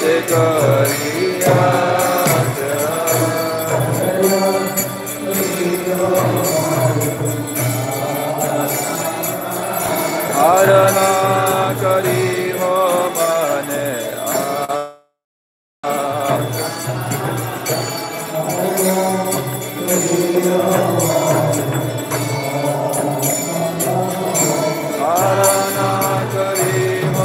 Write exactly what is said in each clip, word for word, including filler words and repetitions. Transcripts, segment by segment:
आराधना करी हो मने आराधना करी हो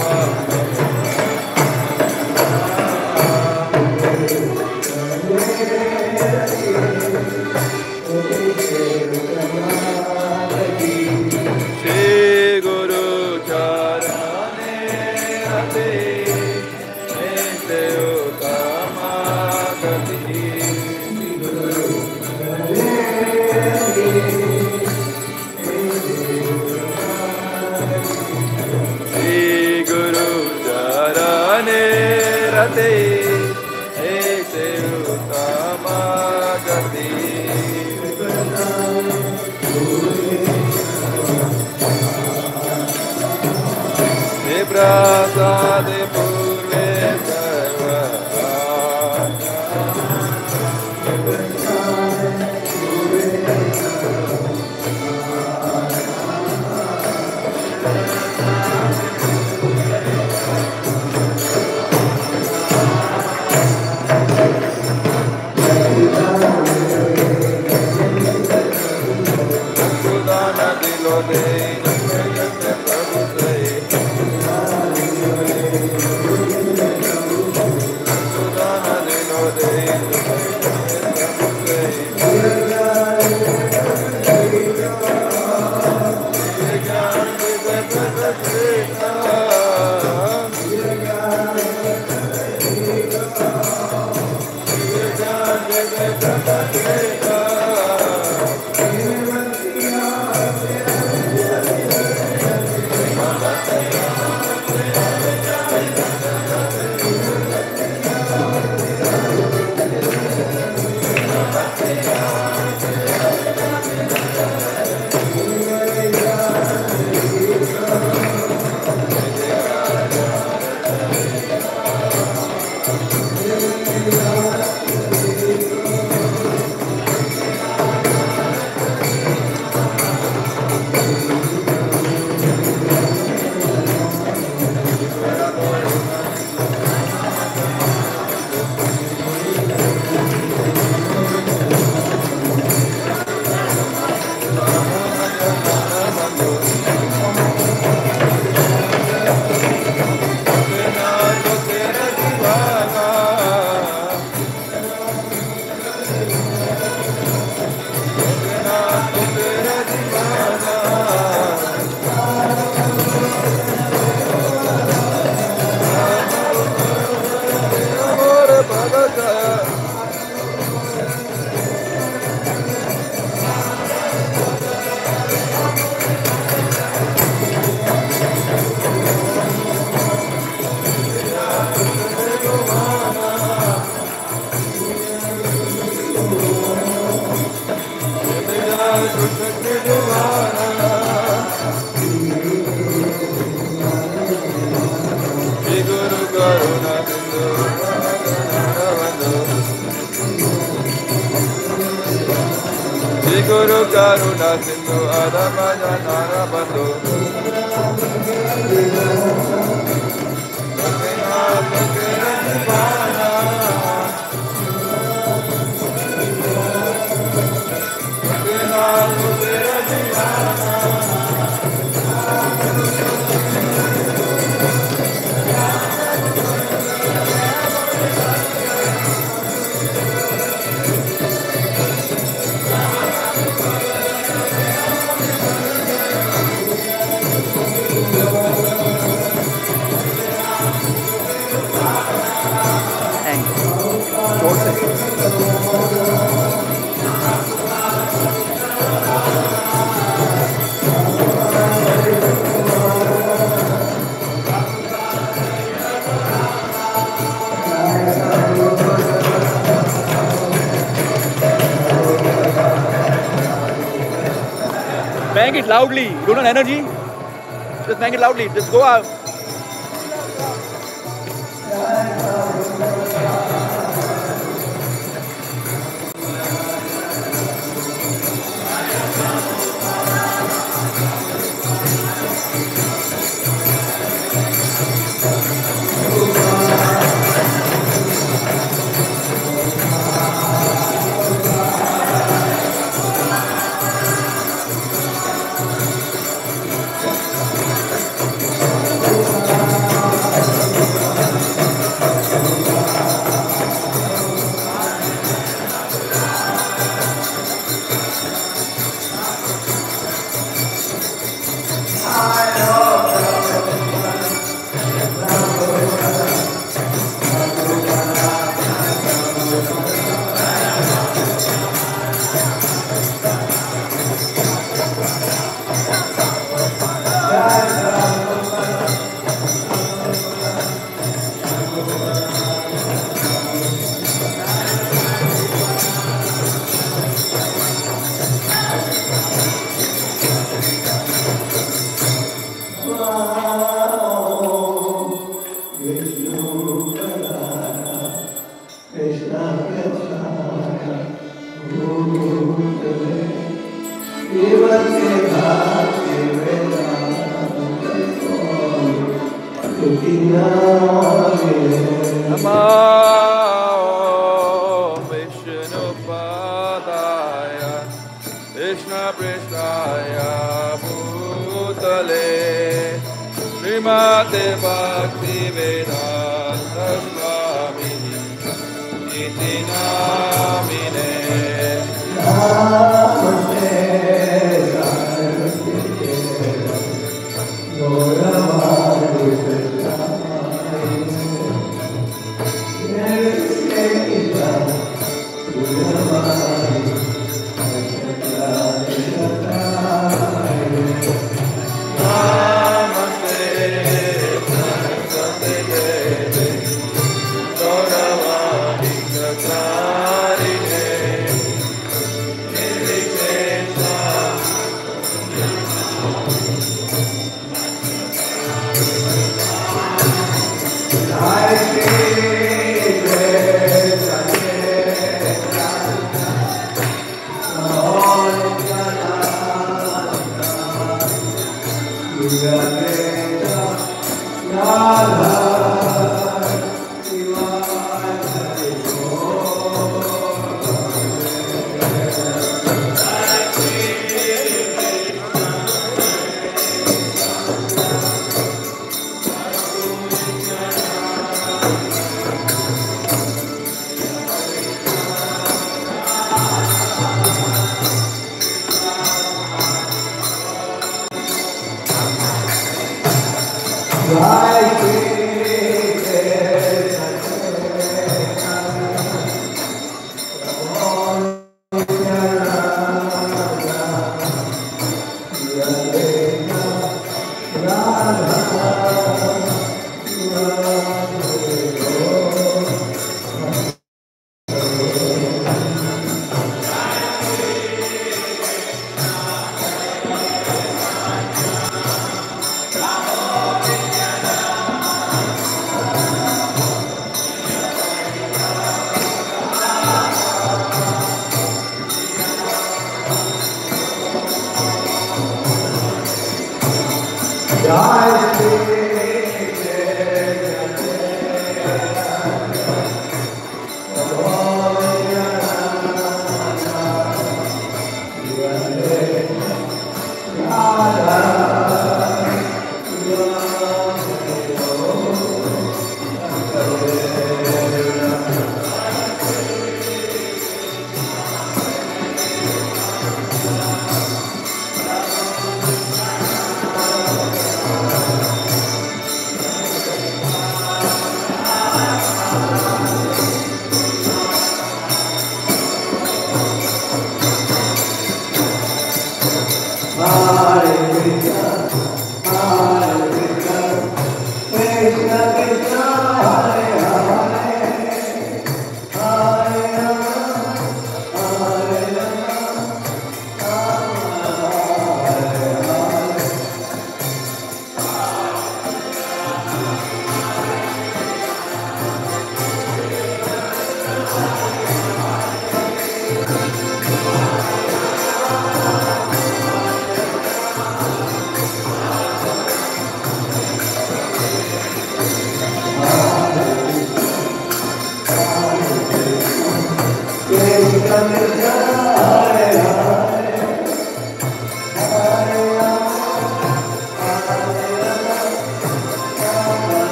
रते ऐसे उत्तमा गति हे प्रसाद पूर्वे सर्व Guru Karuna Sindhu Adabaya Narabando Bang it loudly. You don't have energy? Just bang it loudly. Just go out. Namo Vishnupadaya Krishna Prestaya Bhutale Srimate Bhakti Vedanta Swami Iti Namine Namaste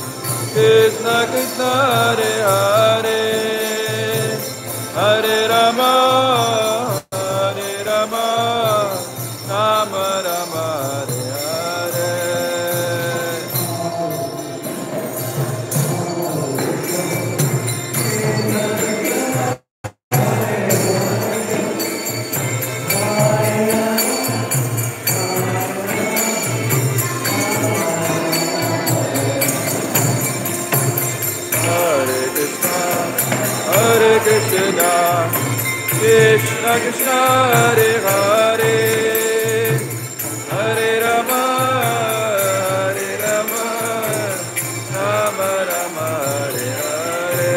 Hare Krishna, Hare Krishna, Krishna Krishna, Hare Hare, Hare Rama, Hare Rama, Rama Rama, Hare Hare.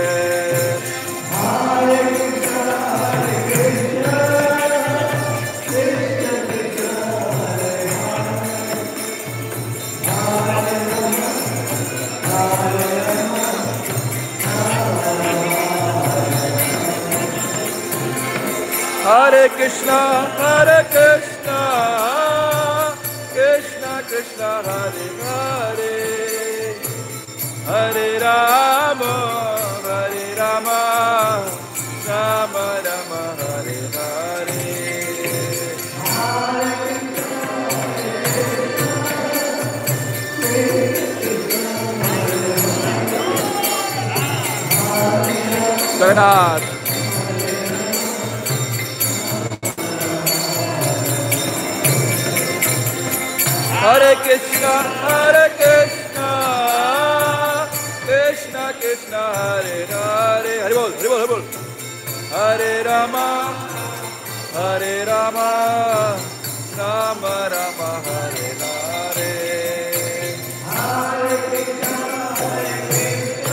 Hare Krishna, Hare Krishna, Krishna Krishna, Hare Hare, Hare Rama, Hare Rama, Rama Rama, Hare Hare. Jagannath. Hare Krishna, Hare Krishna, Krishna Krishna, Hare Hare. Hare Bol, Hare Bol, Hare Bol. Hare Rama, Hare Rama, Rama Rama, Hare Hare. Hare Krishna, Hare Krishna,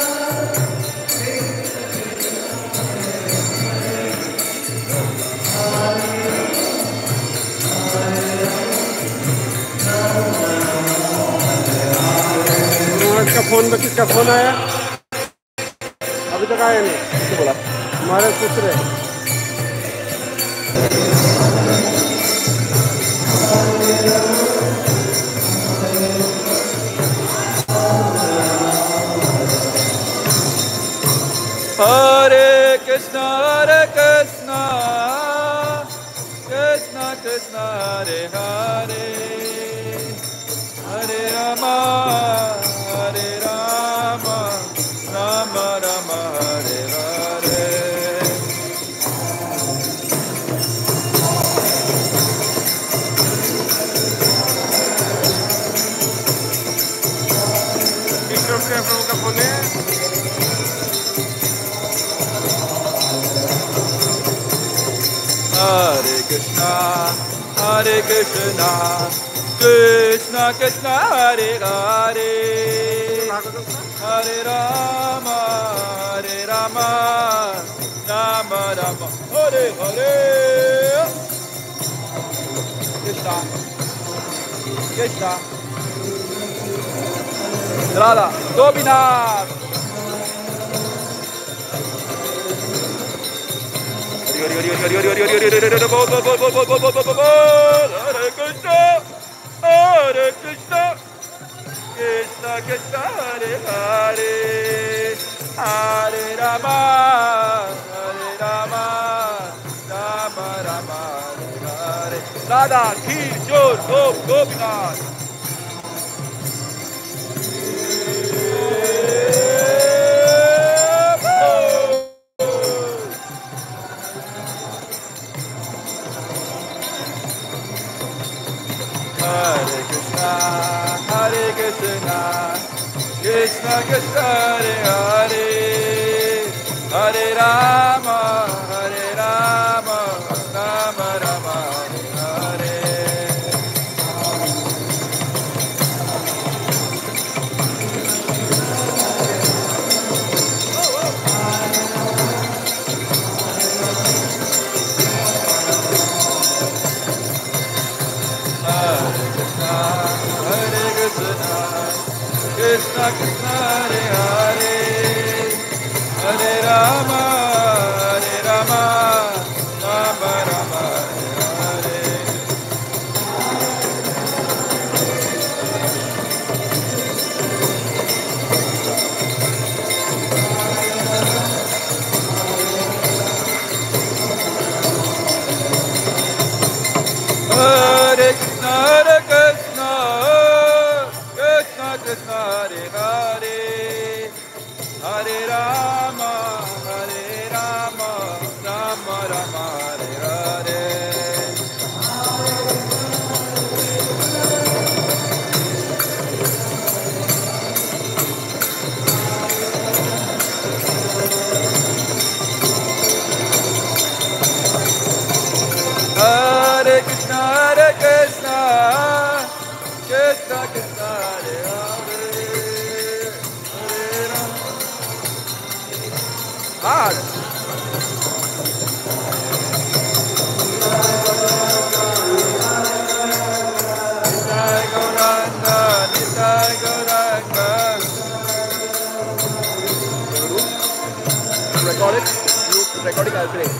इसका phone में किसका phone आया? अभी तक आया नहीं। किसने बोला? हमारे पूछ रहे। Hare Krishna, Hare Krishna, Krishna Krishna, Hare Hare, Hare Rama, Hare Rama, Rama Rama, Hare Hare. किसका प्रभु का फोन है? Hare Krishna, Hare Krishna, Krishna Krishna, Hare Hare, Hare Rama, Hare Rama, Rama Rama, Hare Hare. Krishna, Krishna, Radha, Gopinath. Hare Hare Hare Hare Hare Hare Hare Hare Hare Bol Bol Bol Bol Bol Bol Bol Bol Bol Hare Krishna, Hare Krishna, Krishna Krishna, Hare Hare, Hare Rama, Hare Rama, Rama Rama, Hare Hare. Radha, Kishore, Gop, Gopinath. Hare Krishna, Hare Krishna, Krishna Krishna, Hare Hare, Hare Rama, Hare Rama, Rama Rama, Hare Hare. Krishna Krishna, Hare Hare, Hare Rama, Hare Rama, Rama Rama, Hare Hare. Hare Krishna, Hare Krishna, Krishna Krishna, Hare Hare, Hare Rama, Hare Rama, Rama Rama, Hare Hare. Hard. Nitai Gauranga, Nitai Gauranga. Record it. You recording, I'll play.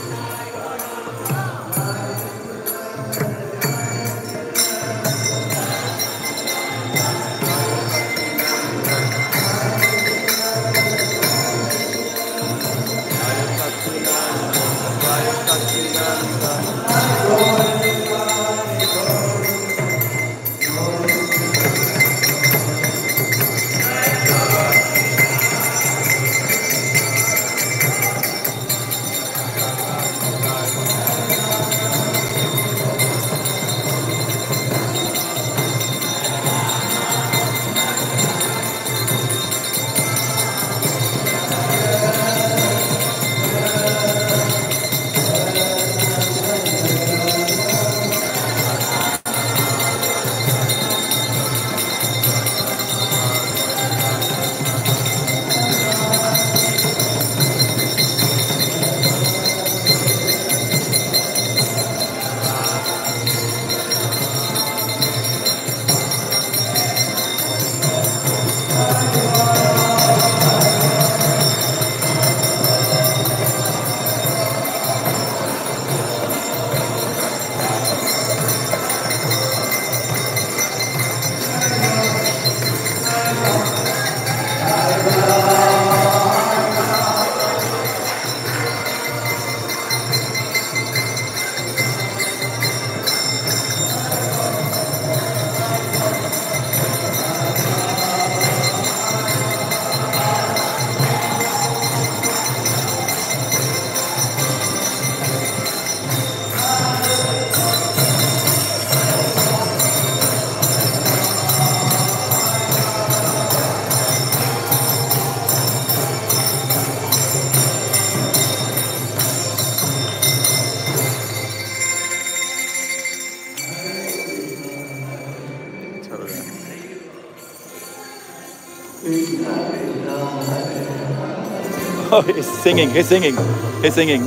Oh, he's singing, he's singing, he's singing.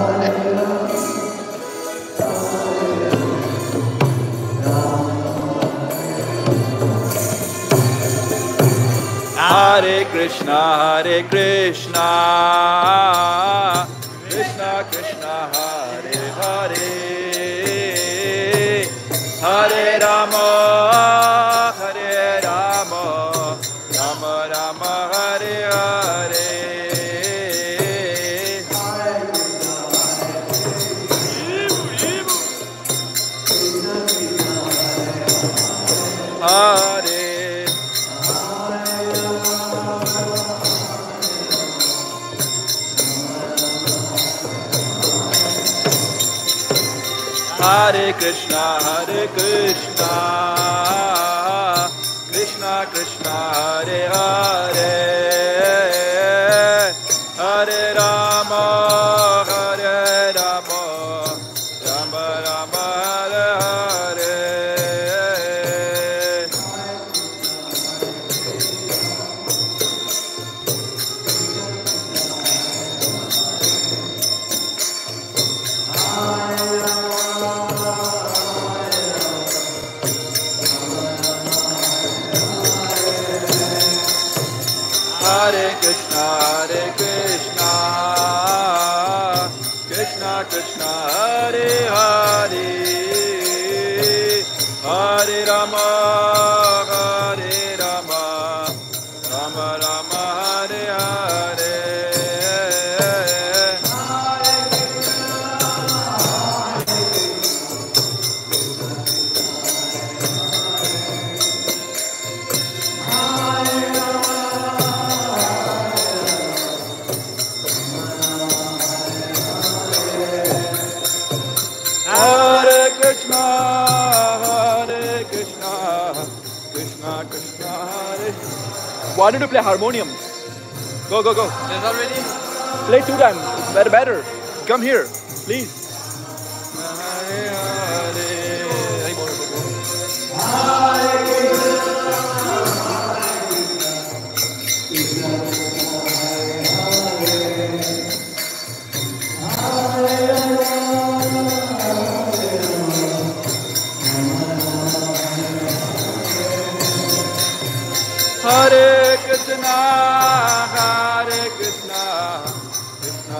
Hare Krishna, Hare Krishna, Krishna Krishna, Hare Hare, Hare Rama, Hare Rama, Rama Rama, Hare Hare. Hare Hare Krishna, Hare Krishna, Krishna Krishna, Hare Hare, Hare Rama, Hare Rama, Rama Rama, Hare Hare. Hare Krishna, Hare Krishna, Krishna Krishna, Hare Hare, Hare Rama, Hare Rama, Rama Rama, Hare Hare. Hare Krishna, Hare Krishna, Krishna Krishna, Hare. Why don't you play harmonium? Go, go, go. There's already. Play two times. Better, better. Come here, please. Hare Hare.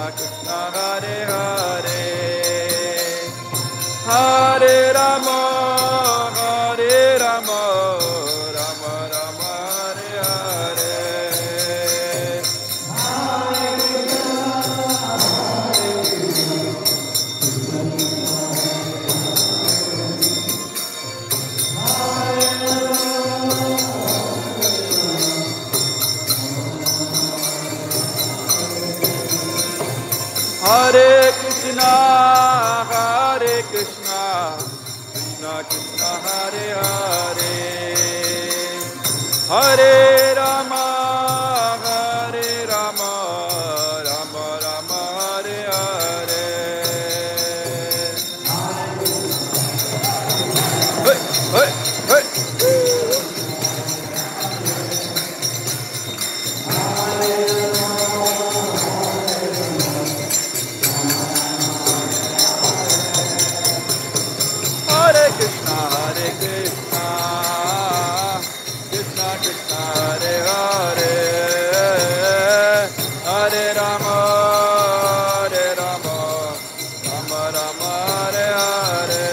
Krishna, Hare Hare, Hare Rama, Hare Rama, Rama Rama, Hare Hare. Hare Krishna, Hare Krishna, Krishna Krishna, Hare Hare, Hare Rama, Hare Rama, Rama Rama, Hare Hare. Hey, hey, hey. Hare Krishna, Hare Krishna, Krishna Krishna, Hare Hare, Hare Rama, Hare Rama, Rama Rama, Hare Hare.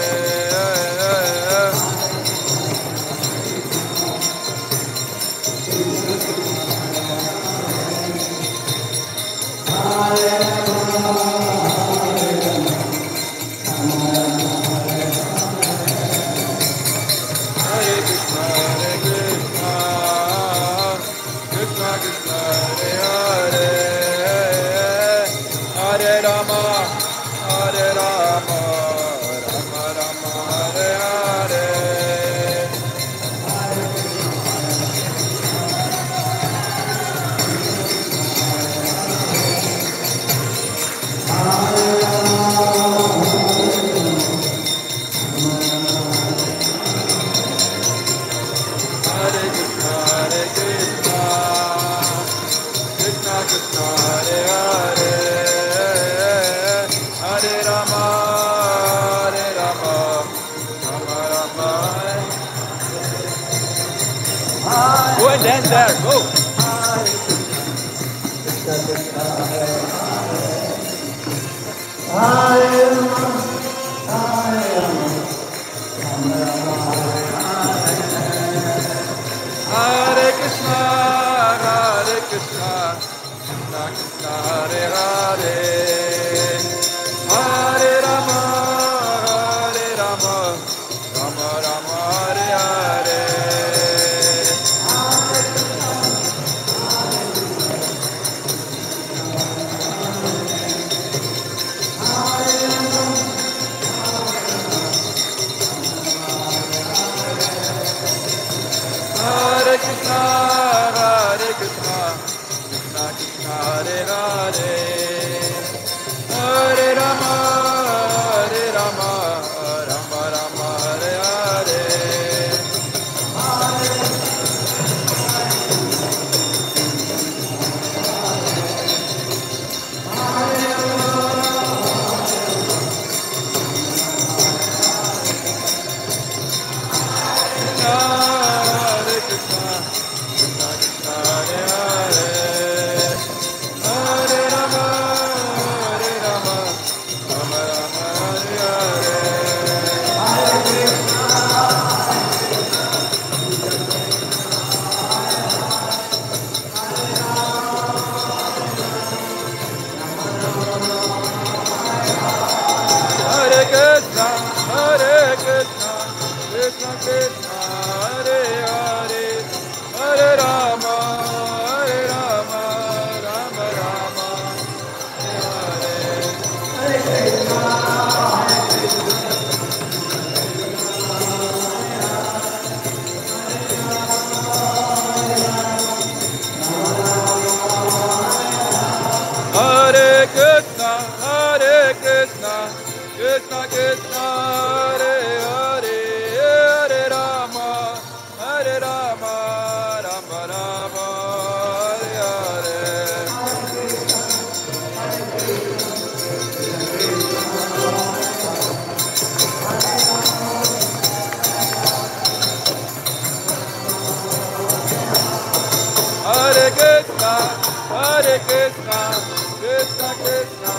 Hare Krishna, Hare Krishna, Krishna Krishna, Hare Hare, Hare Rama, Hare Rama, Rama Rama, Hare Hare. Hare Krishna, Hare Krishna, Krishna Krishna, Hare Hare, Hare Rama, Hare Rama, Rama Rama, Hare. Go and dance there, go. Hare Krishna, Hare Krishna, Krishna Krishna, Hare Hare, Hare Rama, Hare Rama, Rama Rama, Hare Hare. Hare Krishna, Hare Krishna, Krishna Krishna, Hare Hare, Hare Rama, Hare Rama, Rama Rama, Hare Hare. Hare Krishna, Krishna Krishna, Hare Hare, Hare Rama, Hare Rama, Rama Rama, Hare Hare. Hare Krishna, Hare Krishna, Krishna Krishna, Hare Hare, Hare Rama, Hare Rama, Rama Rama, Hare Hare. Hare Krishna, Hare Krishna, Krishna Krishna, Hare Hare, Hare Rama, Hare Rama, Rama Rama, Hare Hare. Hare Krishna, Hare Krishna, Krishna Krishna,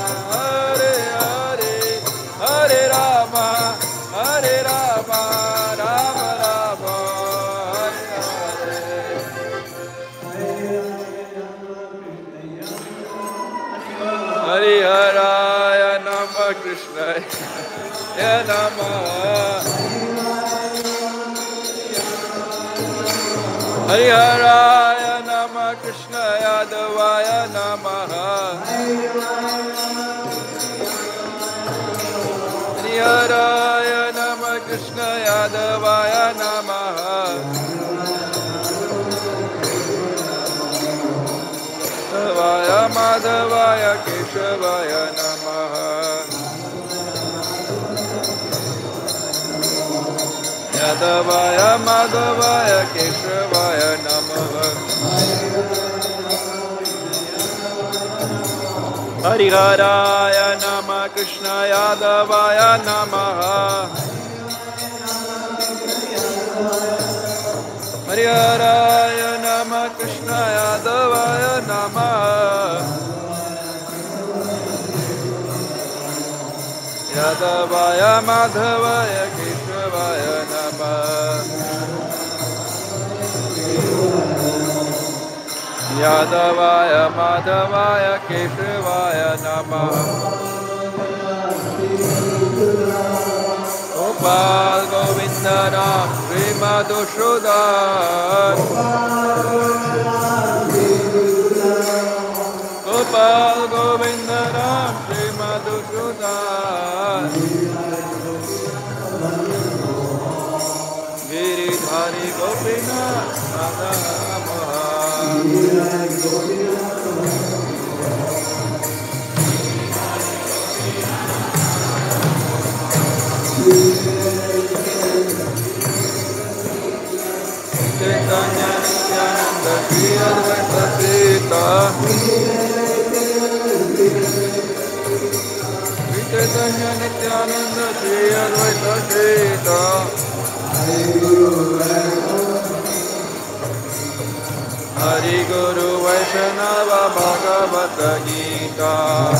Hariharaya Nama Krishnaya Namaha. Hariharaya Nama Krishnaya Devaya Namaha. Hariharaya Nama Krishnaya Devaya Namaha. Devaya Madhavaya Keshavaya Namaha. Yadavaya Madhavaya Keshavaya Namaha. Hariharaya Nama Krishna Yadavaya Namaha. Hariharaya Nama Krishna Yadavaya Namaha. Yadavaya Madhavaya Keshavaya Namaha. Yadavaya Madhavaya Keshavaya Namaha. Gopal Govinda Ram Sri Madhusudhan. Gopal Govinda Ram Sri Madhusudhan. Giridhari Gopinath Radha Mohan. Chaitanya Nityananda Shri Advaita Sita. Chaitanya Nityananda Shri Advaita Sita. Hari Guru Vaishnava Bhagavata Gita.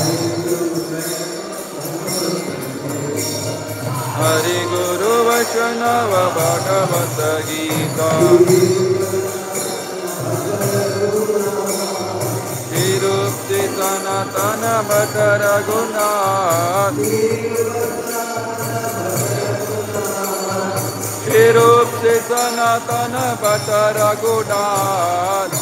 Hari Guru Vaishnava Bhagavata Gita. Shirupti Sanatana Bhatta Raghunath. Shirupti Sanatana Bhatta Raghunath.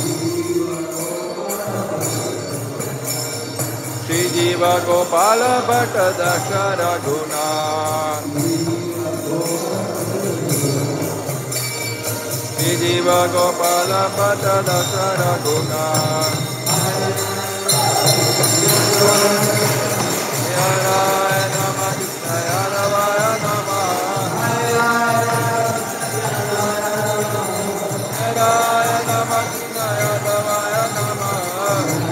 Shri Jiva Gopala Bhatta Daksha Raghunath. Shri Jiva Gopala Bhatta Daksha Raghunath. Hariharaya Nama Krishnaya Devaya Namaha. Hariharaya Nama Krishnaya Devaya Namaha.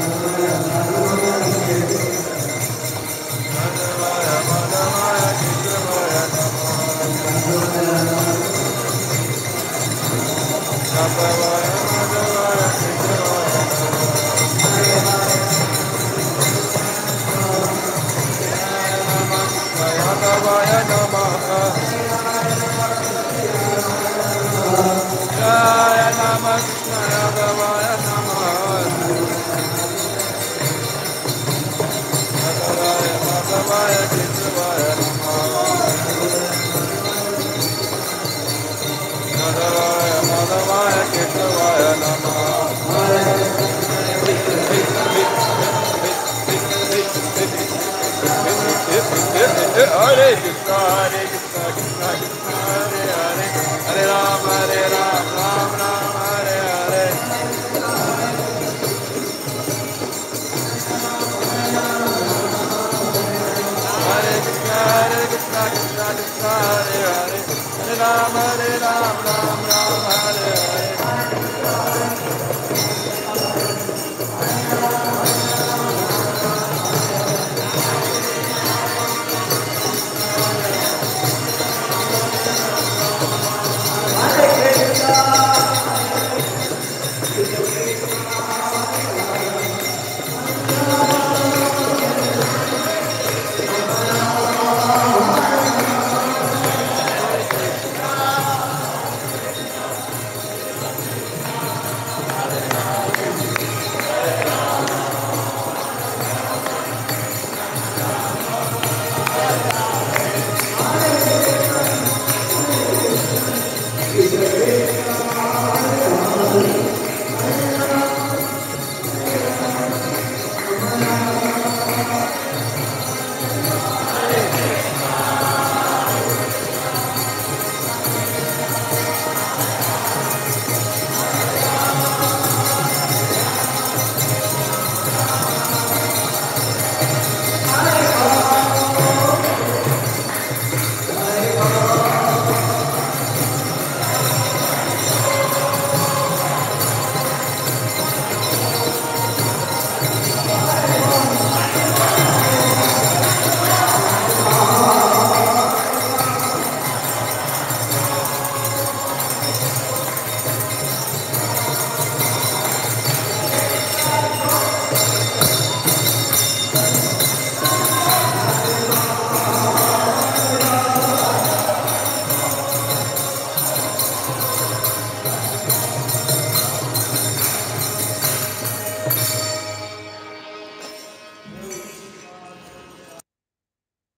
Madhavaya Madhavaya Keshavaya Namaha. Madhavaya Madhavaya Keshavaya Madhavaya Namaha. Jaya Nama Krishnaya Devaya Namaha. Madhavaya Madhavaya Keshavaya Namaha. Madhavaya Madhavaya Keshavaya Namaha. Hare Krishna Hare